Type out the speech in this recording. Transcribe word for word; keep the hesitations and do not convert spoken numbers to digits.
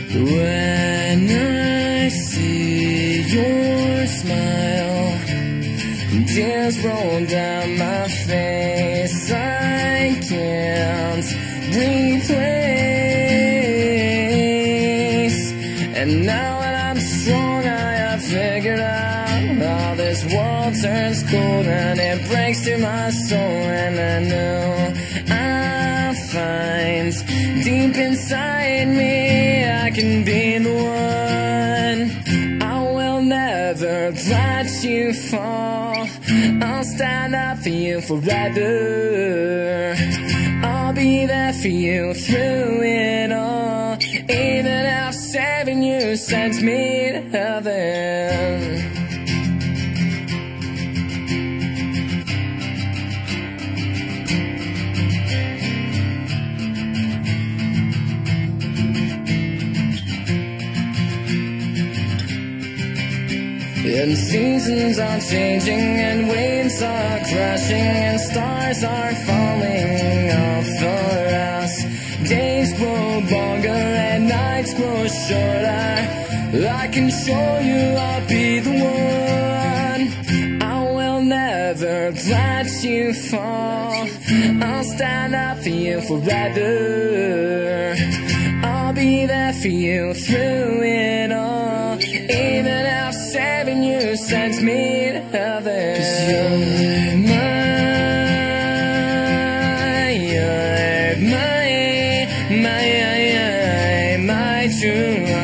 When I see your smile, tears roll down my face. I can't replace. And now that I'm strong, I have figured out how this world turns cold and it breaks through my soul. And I know I'll find deep inside me I can be the one. I will never let you fall. I'll stand up for you forever. I'll be there for you through it all, even if saving you sends me to heaven. And seasons are changing, and waves are crashing, and stars are falling off for us. Days grow longer and nights grow shorter. I can show you I'll be the one. I will never let you fall. I'll stand up for you forever. I'll be there for you through it all, even if saving you sends me to heaven. 'Cause you're my, you're my, my, my, my true